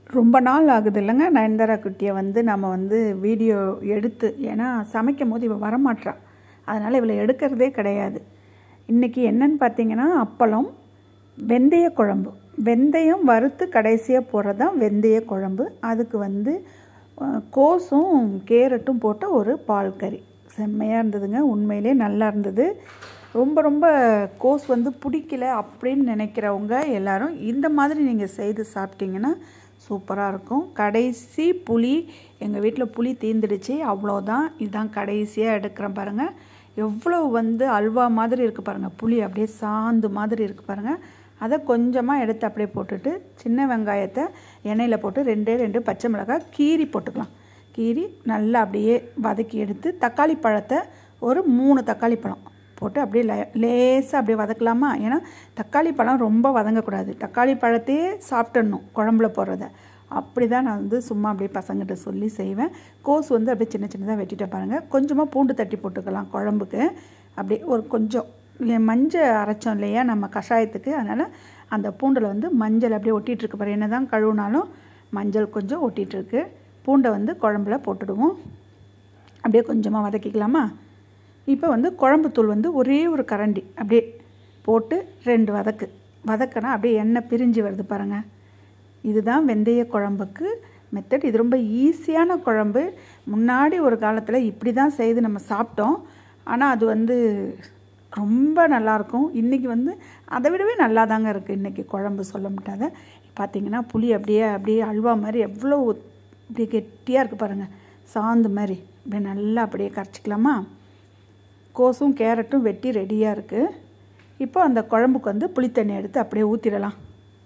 ரொம்ப நாள் ஆகுது இல்லைங்க நயன்தாரா குட்டியை வந்து நம்ம வந்து வீடியோ எடுத்து. ஏன்னா சமைக்கும் போது இவள் வரமாட்றா, அதனால் இவளை எடுக்கிறதே கிடையாது. இன்றைக்கி என்னன்னு பார்த்தீங்கன்னா அப்பளம், வெந்தய குழம்பு. வெந்தயம் வறுத்து கடைசியாக போடுறது தான் வெந்தய குழம்பு. அதுக்கு வந்து கோஸும் கேரட்டும் போட்ட ஒரு பால் கறி. செம்மையாக இருந்ததுங்க, உண்மையிலே நல்லா இருந்தது. ரொம்ப ரொம்ப கோஸ் வந்து பிடிக்கல அப்படின்னு நினைக்கிறவங்க எல்லோரும் இந்த மாதிரி நீங்கள் செய்து சாப்பிட்டீங்கன்னா சூப்பராக இருக்கும். கடைசி புளி, எங்கள் வீட்டில் புளி தீர்ந்துடுச்சு, அவ்வளோதான். இதுதான் கடைசியாக எடுக்கிறேன் பாருங்கள். எவ்வளோ வந்து அல்வா மாதிரி இருக்குது பாருங்கள், புளி அப்படியே சாந்து மாதிரி இருக்குது பாருங்கள். அதை கொஞ்சமாக எடுத்து அப்படியே போட்டுட்டு சின்ன வெங்காயத்தை எண்ணெயில் போட்டு 2 பச்சை மிளகாய் கீரி போட்டுக்கலாம். கீரி நல்லா அப்படியே வதக்கி எடுத்து தக்காளி பழத்தை ஒரு 3 தக்காளி பழம் போட்டு அப்படியே லேசாக அப்படியே வதக்கலாமா. ஏன்னா தக்காளி பழம் ரொம்ப வதங்கக்கூடாது, தக்காளி பழத்தையே சாப்பிட்டுடணும் குழம்புல போடுறத. அப்படி தான் நான் வந்து சும்மா அப்படியே பசங்கிட்ட சொல்லி செய்வேன். கோஸ் வந்து அப்படியே சின்ன சின்னதாக வெட்டிட்ட பாருங்கள். கொஞ்சமாக பூண்டு தட்டி போட்டுக்கலாம் குழம்புக்கு. அப்படியே ஒரு கொஞ்சம் மஞ்சள் அரைச்சோம் இல்லையா நம்ம கஷாயத்துக்கு, அதனால் அந்த பூண்டில் வந்து மஞ்சள் அப்படியே ஒட்டிகிட்ருக்கு பாரு. என்ன தான் கழுவுனாலும் மஞ்சள் கொஞ்சம் ஒட்டிகிட்ருக்கு. பூண்டை வந்து குழம்புல போட்டுடுவோம். அப்படியே கொஞ்சமாக வதக்கிக்கலாமா. இப்போ வந்து குழம்புத்தூள் வந்து ஒரே ஒரு கரண்டி அப்படியே போட்டு 2 வதக்கினா அப்படியே எண்ணெய் பிரிஞ்சு வருது பாருங்கள். இதுதான் வெந்தய குழம்புக்கு மெத்தட். இது ரொம்ப ஈஸியான குழம்பு. முன்னாடி ஒரு காலத்தில் இப்படி தான் செய்து நம்ம சாப்பிட்டோம். ஆனால் அது வந்து ரொம்ப நல்லாயிருக்கும். இன்றைக்கி வந்து அதை விடவே நல்லா தாங்க இருக்குது இன்றைக்கி குழம்பு, சொல்ல முடியாத. பார்த்திங்கன்னா புளி அப்படியே அல்வா மாதிரி எவ்வளோ அப்படியே கெட்டியாக இருக்குது பாருங்கள், சாந்து மாதிரி. அப்படியே நல்லா அப்படியே கரைச்சிக்கலாமா. கோஸும் கேரட்டும் வெட்டி ரெடியாக இருக்குது. இப்போ அந்த குழம்புக்கு வந்து புளித்தண்ணி எடுத்து அப்படியே ஊற்றிடலாம்.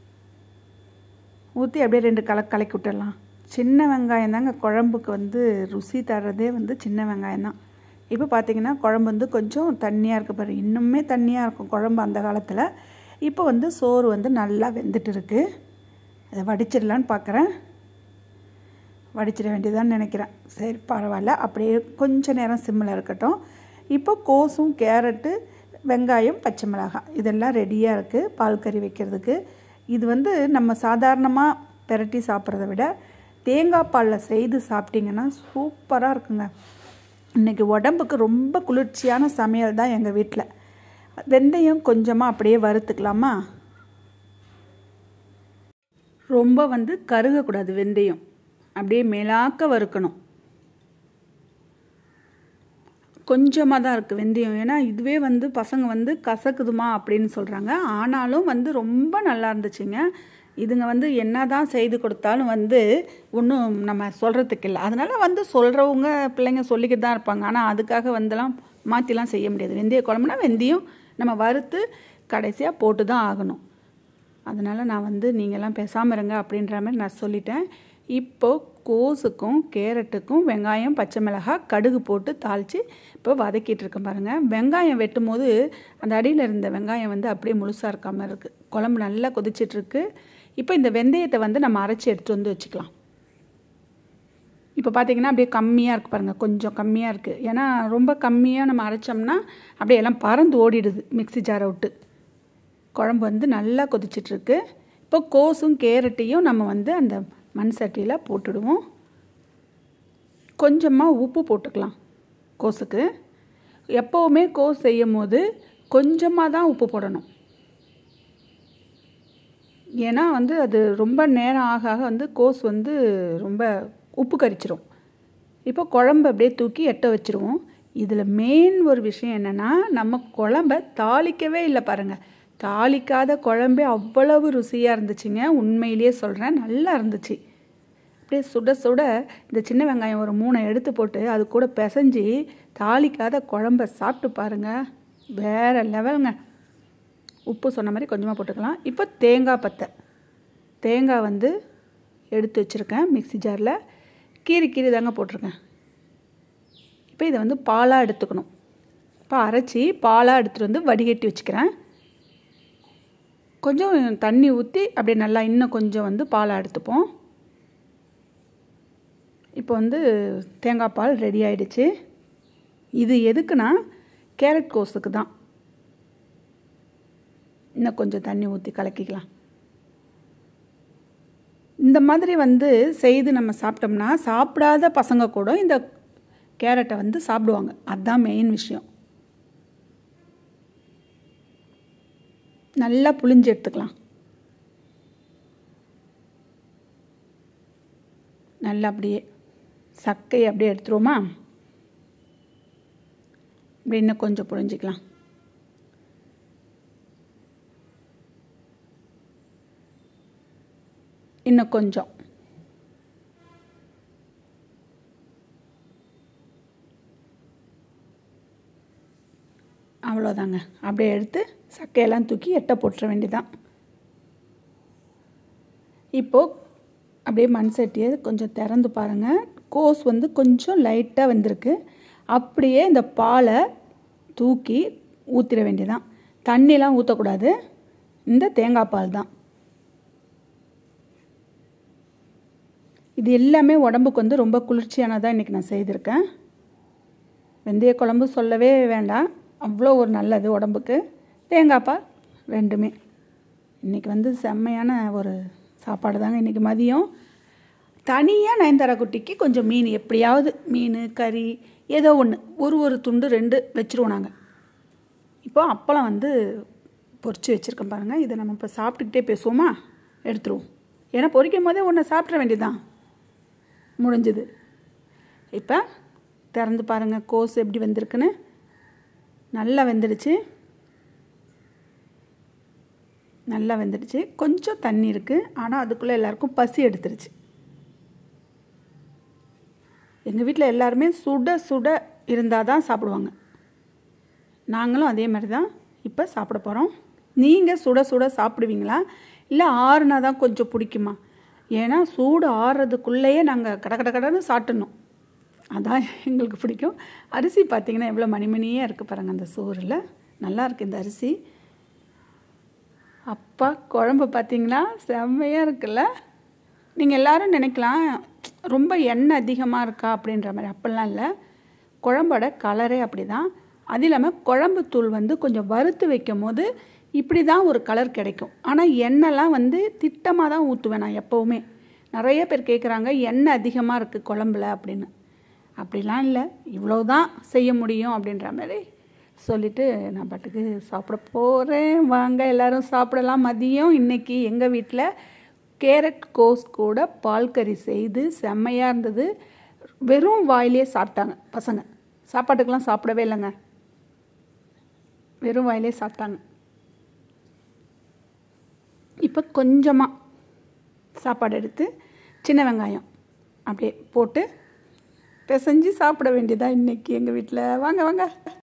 ஊற்றி அப்படியே 2 கலக்கி விட்டுடலாம். சின்ன வெங்காயம் தாங்க குழம்புக்கு வந்து ருசி தர்றதே வந்து சின்ன வெங்காயம் தான். இப்போ பார்த்திங்கன்னா குழம்பு வந்து கொஞ்சம் தண்ணியாக இருக்குது பாரு, இன்னுமே தண்ணியாக இருக்கும் குழம்பு அந்த காலத்தில். இப்போ வந்து சோறு வந்து நல்லா வெந்துட்டு இருக்குது. அதை வடிச்சிடலான்னு பார்க்குறேன். வடிச்சிட வேண்டியதான்னு நினைக்கிறேன். சரி பரவாயில்ல, அப்படியே கொஞ்சம் நேரம் சிம்மில் இருக்கட்டும். இப்போ கோஸும் கேரட்டு வெங்காயம் பச்சை மிளகாய் இதெல்லாம் ரெடியாக இருக்குது பால் கறி வைக்கிறதுக்கு. இது வந்து நம்ம சாதாரணமாக பெரட்டி சாப்பிட்றத விட தேங்காய் பாலில் செய்து சாப்பிட்டிங்கன்னா சூப்பராக இருக்குங்க. இன்றைக்கி உடம்புக்கு ரொம்ப குளிர்ச்சியான சமையல் தான் எங்கள் வீட்டில். வெந்தயம் கொஞ்சமாக அப்படியே வறுத்துக்கலாமா. ரொம்ப வந்து கருகக்கூடாது, வெந்தயம் அப்படியே மேலாக்க வறுக்கணும். கொஞ்சமாக தான் இருக்குது வெந்தயம். ஏன்னா இதுவே வந்து பசங்க வந்து கசக்குதுமா அப்படின்னு சொல்கிறாங்க. ஆனாலும் வந்து ரொம்ப நல்லா இருந்துச்சுங்க. இதுங்க வந்து என்ன தான் செய்து கொடுத்தாலும் வந்து ஒன்றும் நம்ம சொல்கிறதுக்கு இல்லை. அதனால் வந்து சொல்கிறவங்க பிள்ளைங்க சொல்லிக்கிட்டு தான் இருப்பாங்க. ஆனால் அதுக்காக வந்துலாம் மாற்றிலாம் செய்ய முடியாது. வெந்தய குழம்புனா வெந்தயம் நம்ம வறுத்து கடைசியாக போட்டு தான் ஆகணும். அதனால் நான் வந்து நீங்கள்லாம் பேசாமல் இருங்க அப்படின்ற மாதிரி நான் சொல்லிட்டேன். இப்போது கோஸுக்கும் கேரட்டுக்கும் வெங்காயம் பச்சை மிளகாய் கடுகு போட்டு தாளித்து இப்போ வதக்கிட்டு இருக்கேன் பாருங்கள். வெங்காயம் வெட்டும் போது அந்த அடியில் இருந்த வெங்காயம் வந்து அப்படியே முழுசாக இருக்காமல் இருக்குது. குழம்பு நல்லா கொதிச்சிட்ருக்கு. இப்போ இந்த வெந்தயத்தை வந்து நம்ம அரைச்சி எடுத்துகிட்டு வந்து வச்சுக்கலாம். இப்போ பார்த்திங்கன்னா அப்படியே கம்மியாக இருக்குது பாருங்கள், கொஞ்சம் கம்மியாக இருக்குது. ஏன்னா ரொம்ப கம்மியாக நம்ம அரைச்சோம்னா அப்படியே எல்லாம் பறந்து ஓடிடுது மிக்ஸி ஜாரை விட்டு. குழம்பு வந்து நல்லா கொதிச்சிட்ருக்கு. இப்போ கோஸும் கேரட்டையும் நம்ம வந்து அந்த மண் சட்டியில் போட்டுடுவோம். கொஞ்சமாக உப்பு போட்டுக்கலாம் கோஸுக்கு. எப்போவுமே கோஸ் செய்யும் போது கொஞ்சமாக தான் உப்பு போடணும். ஏன்னா வந்து அது ரொம்ப நேரம் ஆக வந்து கோஸ் வந்து ரொம்ப உப்பு கரிச்சிரும். இப்போ குழம்பு அப்படியே தூக்கி எட்ட வச்சுருவோம். இதில் மெயின் ஒரு விஷயம் என்னென்னா, நம்ம குழம்ப தாளிக்கவே இல்லை பாருங்கள். தாளிக்காத குழம்பே அவ்வளவு ருசியாக இருந்துச்சுங்க. உண்மையிலேயே சொல்கிறேன், நல்லா இருந்துச்சு. அப்படியே சுட சுட இந்த சின்ன வெங்காயம் ஒரு 3 எடுத்து போட்டு அது கூட பிசைஞ்சி தாளிக்காத குழம்ப சாப்பிட்டு பாருங்கள், வேறு லெவலுங்க. உப்பு சொன்ன மாதிரி கொஞ்சமாக போட்டுக்கலாம். இப்போ தேங்காய் வந்து எடுத்து வச்சுருக்கேன் மிக்ஸி ஜாரில். கீரி தாங்க போட்டிருக்கேன். இப்போ இதை வந்து பாலாக எடுத்துக்கணும். இப்போ அரைச்சி பாலாக எடுத்துகிட்டு வந்து வடிகட்டி வச்சுக்கிறேன். கொஞ்சம் தண்ணி ஊற்றி அப்படியே நல்லா இன்னும் கொஞ்சம் வந்து பாலாக எடுத்துப்போம். இப்போ வந்து தேங்காய் பால் ரெடி ஆகிடுச்சு. இது எதுக்குன்னா கேரட் கோஸுக்கு தான். இன்னும் கொஞ்சம் தண்ணி ஊற்றி கலக்கிக்கலாம். இந்த மாதிரி வந்து செய்து நம்ம சாப்பிட்டோம்னா சாப்பிடாத பசங்க கூட இந்த கேரட்டை வந்து சாப்பிடுவாங்க. அதுதான் மெயின் விஷயம். நல்லா புளிஞ்சு எடுத்துக்கலாம். நல்லா அப்படியே சக்கையை அப்படியே எடுத்துருவோமா? இப்படி இன்னும் கொஞ்சம் புளிஞ்சிக்கலாம். இன்னும் கொஞ்சம். அவ்வளோதாங்க. அப்படியே எடுத்து சக்கையெல்லாம் தூக்கி எட்டை போட்டுற வேண்டியதான். இப்போது அப்படியே மண் சட்டியை கொஞ்சம் திறந்து பாருங்கள். கோஸ் வந்து கொஞ்சம் லைட்டாக வந்திருக்கு. அப்படியே இந்த பாலை தூக்கி ஊற்றிட வேண்டியதான். தண்ணிலாம் ஊற்றக்கூடாது. இந்த தேங்காய் பால் தான். இது எல்லாமே உடம்புக்கு வந்து ரொம்ப குளிர்ச்சியானதாக இன்றைக்கி நான் செய்திருக்கேன். வெந்தய குழம்பு சொல்லவே வேண்டாம், அவ்வளோ ஒரு நல்லது உடம்புக்கு. தேங்காய் பால் ரெண்டுமே இன்றைக்கி வந்து செம்மையான ஒரு சாப்பாடு தாங்க. இன்றைக்கி மதியம் தனியாக நயன்தாரா குட்டிக்கு கொஞ்சம் மீன், எப்படியாவது மீன் கறி ஏதோ ஒன்று ஒரு துண்டு 2 வச்சுருவோம் நாங்கள். இப்போ அப்பளம் வந்து பொரிச்சு வச்சுருக்கேன் பாருங்கள். இதை நம்ம இப்போ சாப்பிட்டுக்கிட்டே பேசுவோமா? எடுத்துருவோம். ஏன்னா பொரிக்கும் போதே ஒன்று சாப்பிட்ற வேண்டியதுதான். முடிஞ்சுது. இப்போ திறந்து பாருங்கள் கோஸ் எப்படி வெந்திருக்குன்னு. நல்லா வெந்துடுச்சு. நல்லா வெந்துடுச்சு. கொஞ்சம் தண்ணி இருக்குது, ஆனால் அதுக்குள்ளே எல்லாருக்கும் பசி எடுத்துருச்சு. எங்கள் வீட்டில் எல்லாருமே சுட சுட இருந்தால் தான் சாப்பிடுவாங்க. நாங்களும் அதே மாதிரி தான் இப்போ சாப்பிட போகிறோம். நீங்கள் சுட சுட சாப்பிடுவீங்களா, இல்லை ஆறுனா தான் கொஞ்சம் பிடிக்குமா? ஏன்னா சூடு ஆறுறதுக்குள்ளேயே நாங்கள் கடன்னு சாப்பிட்ணும். அதான் எங்களுக்கு பிடிக்கும். அரிசி பார்த்திங்கன்னா எவ்வளோ மணிமணியாக இருக்குது பாருங்கள் அந்த சோறில். நல்லா இருக்குது இந்த அரிசி. அப்பா குழம்பு பார்த்திங்கன்னா செம்மையாக இருக்குல்ல. நீங்கள் எல்லோரும் நினைக்கலாம் ரொம்ப எண்ணெய் அதிகமாக இருக்கா அப்படின்ற மாதிரி. அப்படிலாம் இல்லை. குழம்போட கலரே அப்படி தான். அது இல்லாமல் குழம்பு தூள் வந்து கொஞ்சம் வறுத்து வைக்கும் போது இப்படி தான் ஒரு கலர் கிடைக்கும். ஆனால் எண்ணெய்லாம் வந்து திட்டமாக தான் ஊற்றுவேன் நான் எப்போவுமே. நிறைய பேர் கேட்குறாங்க எண்ணெய் அதிகமாக இருக்குது குழம்புல அப்படின்னு. அப்படிலாம் இல்லை, இவ்வளோ தான் செய்ய முடியும் அப்படின்ற மாதிரி சொல்லிவிட்டு நான் பாட்டுக்கு சாப்பிட போகிறேன். வாங்க எல்லோரும் சாப்பிடலாம். மதியம் இன்றைக்கி எங்கள் வீட்டில் கேரட் கோஸ் கூட பால் கறி செய்து செம்மையாக இருந்தது. வெறும் வாயிலே சாப்பிட்டாங்க பசங்க. சாப்பாட்டுக்கெல்லாம் சாப்பிடவே இல்லைங்க, வெறும் வாயிலே சாப்பிட்டாங்க. இப்போ கொஞ்சமாக சாப்பாடு எடுத்து சின்ன வெங்காயம் அப்படியே போட்டு பிசைஞ்சு சாப்பிட வேண்டியதாக இன்றைக்கி எங்கள் வீட்டில். வாங்க வாங்க.